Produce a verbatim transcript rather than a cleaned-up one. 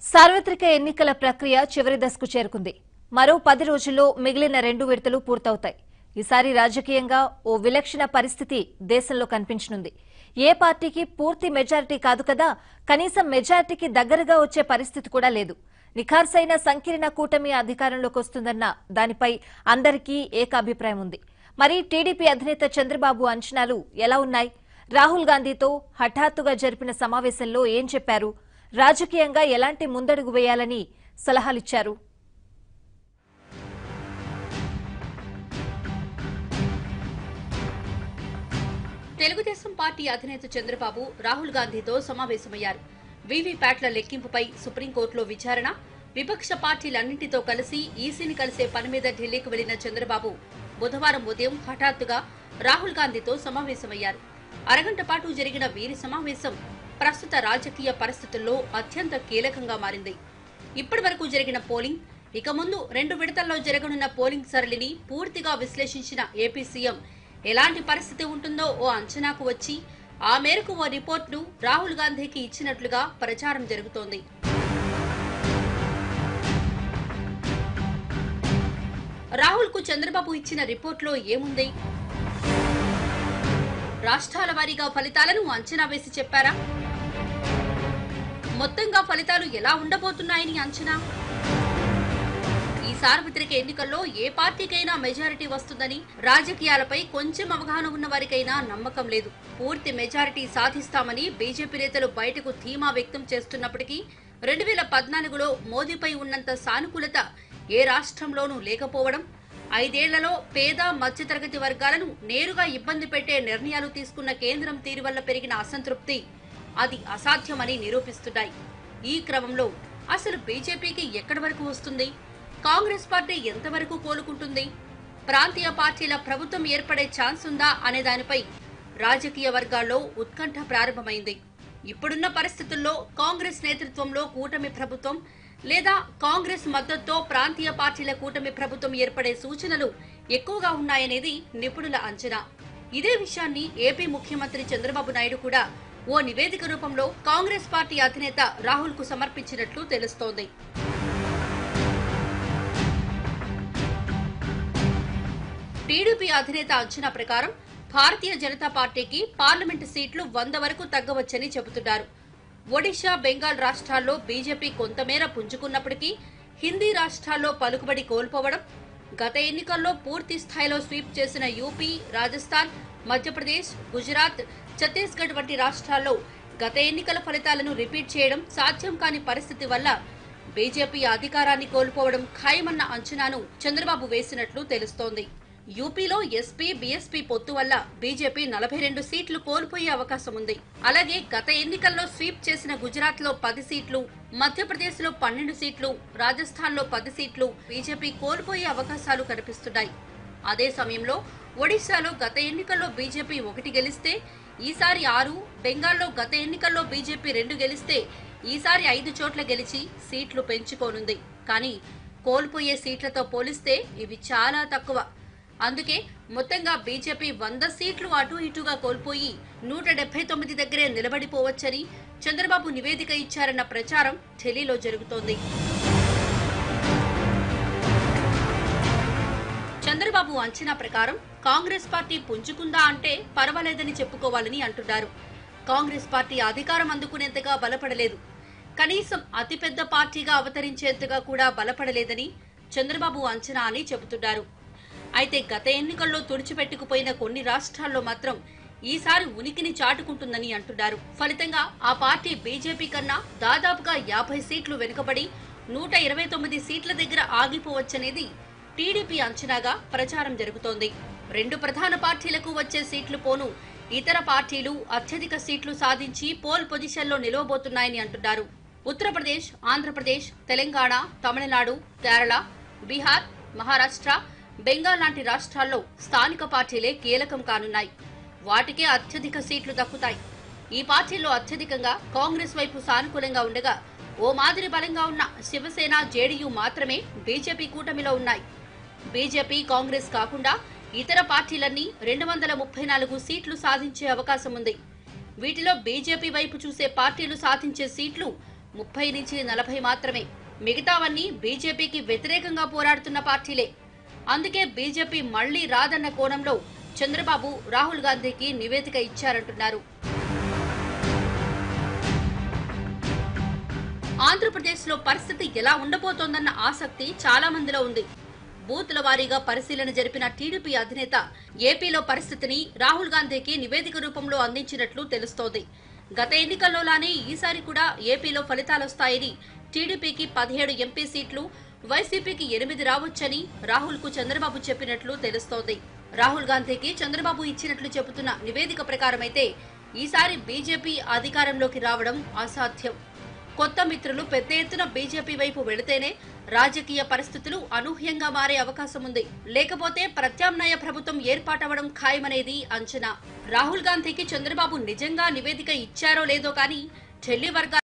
సార్వత్రిక ఎన్నికల ప్రక్రియ చివరి దశకు చేరుకుంది. మరో పది రోజుల్లో మిగిలిన రెండు విడతలు పూర్తవుతాయి. ఈసారి రాజకీయంగా ఓ విలక్షణ పరిస్థితి దేశంలో కనిపించనుంది. ఏ పార్టీకి పూర్తి మెజారిటీ కాదు కదా, కనీసం మెజారిటీకి దగ్గరగా వచ్చే పరిస్థితి కూడా లేదు. నిఖార్సైన సంకీర్ణ కూటమి అధికారంలోకి వస్తుందన్న దానిపై అందరికీ ఏకాభిప్రాయం ఉంది. మరి టీడీపీ అధినేత చంద్రబాబు అంచనాలు ఎలా ఉన్నాయి? రాహుల్ గాంధీతో హఠాత్తుగా జరిపిన సమావేశంలో ఏం చెప్పారు? రాజకీయంగా ఎలాంటి ముందడుగు వేయాలని సలహాలిచ్చారు? తెలుగుదేశం పార్టీ అధినేత చంద్రబాబు రాహుల్ గాంధీతో సమావేశమయ్యారు. వీవీప్యాట్ల లెక్కింపుపై సుప్రీంకోర్టులో విచారణ, విపక్ష పార్టీలన్నింటితో కలిసి ఈసీని కలిసే పని మీద ఢిల్లీకి వెళ్లిన చంద్రబాబు బుధవారం ఉదయం హఠాత్తుగా రాహుల్ గాంధీతో సమావేశమయ్యారు. అరగంట పాటు జరిగిన వీరి సమావేశం ప్రస్తుత రాజకీయ పరిస్థితుల్లో అత్యంత కీలకంగా మారింది. ఇప్పటి వరకు జరిగిన పోలింగ్, ఇక ముందు రెండు విడతల్లో జరగనున్న పోలింగ్ సరళిని పూర్తిగా విశ్లేషించిన ఏపీ సీఎం ఎలాంటి పరిస్థితి ఉంటుందో ఓ అంచనాకు వచ్చి ఆ మేరకు ఓ రిపోర్టును రాహుల్ గాంధీకి ఇచ్చినట్లుగా ప్రచారం జరుగుతోంది. రాహుల్ కు చంద్రబాబు ఇచ్చిన రిపోర్టులో ఏముంది? రాష్ట్రాల వారీగా ఫలితాలను అంచనా వేసి చెప్పారా? మొత్తంగా ఫలితాలు ఎలా ఉండబోతున్నాయని అంచనా? ఈ సార్వత్రిక ఎన్నికల్లో ఏ పార్టీకైనా మెజారిటీ వస్తుందని, రాజకీయాలపై కొంచెం అవగాహన ఉన్న వారికైనా నమ్మకం లేదు. పూర్తి మెజారిటీ సాధిస్తామని బీజేపీ నేతలు బయటకు ధీమా వ్యక్తం చేస్తున్నప్పటికీ రెండు వేల పద్నాలుగులో మోదీపై ఉన్నంత సానుకూలత ఏ రాష్ట్రంలోనూ లేకపోవడం, ఐదేళ్లలో పేద మధ్యతరగతి వర్గాలను నేరుగా ఇబ్బంది పెట్టే నిర్ణయాలు తీసుకున్న కేంద్రం తీరు వల్ల పెరిగిన అసంతృప్తి అది అసాధ్యమని నిరూపిస్తున్నాయి. ఈ క్రమంలో అసలు బీజేపీకి ఎక్కడి వరకు వస్తుంది? కాంగ్రెస్ పార్టీ ఎంతవరకు కోలుకుంటుంది? ప్రాంతీయ పార్టీల ప్రభుత్వం ఏర్పడే ఛాన్స్ ఉందా అనే దానిపై రాజకీయ వర్గాల్లో ఉత్కంఠ ప్రారంభమైంది. ఇప్పుడున్న పరిస్థితుల్లో కాంగ్రెస్ నేతృత్వంలో కూటమి ప్రభుత్వం లేదా కాంగ్రెస్ మద్దతుతో ప్రాంతీయ పార్టీల కూటమి ప్రభుత్వం ఏర్పడే సూచనలు ఎక్కువగా ఉన్నాయనేది నిపుణుల అంచనా. ఇదే విషయాన్ని ఏపీ ముఖ్యమంత్రి చంద్రబాబు నాయుడు కూడా ఓ నివేదిక రూపంలో కాంగ్రెస్ పార్టీ అధినేత రాహుల్ కు సమర్పించినట్లు తెలుస్తోంది. టీడీపీ అధినేత అంచనా ప్రకారం భారతీయ జనతా పార్టీకి పార్లమెంటు సీట్లు వంద వరకు తగ్గవచ్చని చెబుతున్నారు. ఒడిశా, బెంగాల్ రాష్ట్రాల్లో బీజేపీ కొంతమేర పుంజుకున్నప్పటికీ హిందీ రాష్ట్రాల్లో పలుకుబడి కోల్పోవడం, గత ఎన్నికల్లో పూర్తి స్థాయిలో స్వీప్ చేసిన యూపీ, రాజస్థాన్, మధ్యప్రదేశ్, గుజరాత్, ఛత్తీస్గఢ్ వంటి రాష్ట్రాల్లో గత ఎన్నికల ఫలితాలను రిపీట్ చేయడం సాధ్యం కాని పరిస్థితి వల్ల బీజేపీ అధికారాన్ని కోల్పోవడం ఖాయమన్న అంచనాను చంద్రబాబు వేసినట్లు తెలుస్తోంది. యూపీలో ఎస్పీ, బీఎస్పీ పొత్తు వల్ల బీజేపీ నలభై రెండు సీట్లు కోల్పోయే అవకాశం ఉంది. అలాగే గత ఎన్నికల్లో స్వీప్ చేసిన గుజరాత్ లో పది సీట్లు, మధ్యప్రదేశ్ లో పన్నెండు సీట్లు, రాజస్థాన్ లో పది సీట్లు బీజేపీ కోల్పోయే అవకాశాలు కనిపిస్తున్నాయి. అదే సమయంలో ఒడిశాలో గత ఎన్నికల్లో బీజేపీ ఒకటి గెలిస్తే ఈసారి ఆరు, బెంగాల్లో గత ఎన్నికల్లో బీజేపీ రెండు గెలిస్తే ఈసారి ఐదు చోట్ల గెలిచి సీట్లు పెంచుకోనుంది. కానీ కోల్పోయే సీట్లతో పోలిస్తే ఇవి చాలా తక్కువ. అందుకే మొత్తంగా బీజేపీ వంద సీట్లు అటు ఇటుగా కోల్పోయి నూట డెబ్బై తొమ్మిది దగ్గరే నిలబడిపోవచ్చని చంద్రబాబు నివేదిక ఇచ్చారన్న ప్రచారం ఢిల్లీలో జరుగుతోంది. చంద్రబాబు అంచనా ప్రకారం కాంగ్రెస్ పార్టీ పుంజుకుందా అంటే పర్వాలేదని చెప్పుకోవాలని అంటున్నారు. కాంగ్రెస్ పార్టీ అధికారం అందుకునేంతగా బలపడలేదు, కనీసం అతిపెద్ద పార్టీగా అవతరించేంతగా కూడా బలపడలేదని చంద్రబాబు అంచనా అని చెబుతున్నారు. అయితే గత ఎన్నికల్లో తుడిచిపెట్టుకుపోయిన కొన్ని రాష్ట్రాల్లో మాత్రం ఈసారి ఉనికిని చాటుకుంటుందని అంటున్నారు. ఫలితంగా ఆ పార్టీ బీజేపీ కన్నా దాదాపుగా యాభై సీట్లు వెనుకబడి నూట ఇరవై తొమ్మిది సీట్ల దగ్గర ఆగిపోవచ్చనేది టీడీపీ అంచనాగా ప్రచారం జరుగుతోంది. రెండు ప్రధాన పార్టీలకు వచ్చే సీట్లు పోను ఇతర పార్టీలు అత్యధిక సీట్లు సాధించి పోల్ పొజిషన్లో నిలవబోతున్నాయని అంటున్నారు. ఉత్తరప్రదేశ్, ఆంధ్రప్రదేశ్, తెలంగాణ, తమిళనాడు, కేరళ, బీహార్, మహారాష్ట్ర, బెంగాల్ లాంటి రాష్ట్రాల్లో స్థానిక పార్టీలే కీలకం కానున్నాయి. వాటికే అత్యధిక సీట్లు దక్కుతాయి. ఈ పార్టీల్లో అత్యధికంగా కాంగ్రెస్ వైపు సానుకూలంగా ఉండగా ఓ మాదిరి బలంగా ఉన్న శివసేన, జేడీయూ మాత్రమే బీజేపీ కూటమిలో ఉన్నాయి. బీజేపీ, కాంగ్రెస్ కాకుండా ఇతర పార్టీలన్నీ రెండు వందల ముప్పై నాలుగు సీట్లు సాధించే అవకాశం ఉంది. వీటిలో బీజేపీ వైపు చూసే పార్టీలు సాధించే సీట్లు ముప్పై నుంచి నలభై మాత్రమే. మిగతావన్నీ బీజేపీకి వ్యతిరేకంగా పోరాడుతున్న పార్టీలే. అందుకే బీజేపీ మళ్లీ రాదన్న కోణంలో చంద్రబాబు రాహుల్ గాంధీకి నివేదిక ఇచ్చారంటున్నారు. ఆంధ్రప్రదేశ్లో పరిస్థితి ఎలా ఉండబోతోందన్న ఆసక్తి చాలా మందిలో ఉంది. బూతుల వారీగా పరిశీలన జరిపిన టీడీపీ అధినేత ఏపీలో పరిస్థితిని రాహుల్ గాంధీకి నివేదిక రూపంలో అందించినట్లు తెలుస్తోంది. గత ఎన్నికల్లోలానే ఈసారి కూడా ఏపీలో ఫలితాలొస్తాయని, టీడీపీకి పదిహేడు ఎంపీ సీట్లు, వైసీపీకి ఎనిమిది రావచ్చని రాహుల్ కు చంద్రబాబు చెప్పినట్లు తెలుస్తోంది. రాహుల్ గాంధీకి చంద్రబాబు ఇచ్చినట్లు చెబుతున్న నివేదిక ప్రకారమైతే ఈసారి బీజేపీ అధికారంలోకి రావడం అసాధ్యం. కొత్త మిత్రులు పెద్ద ఎత్తున బీజేపీ వైపు వెళితేనే రాజకీయ పరిస్థితులు అనూహ్యంగా మారే అవకాశం ఉంది. లేకపోతే ప్రత్యామ్నాయ ప్రభుత్వం ఏర్పాటవడం ఖాయమనేది అంచనా. రాహుల్ గాంధీకి చంద్రబాబు నిజంగా నివేదిక ఇచ్చారో లేదో కానీ ఢిల్లీ వర్గాలు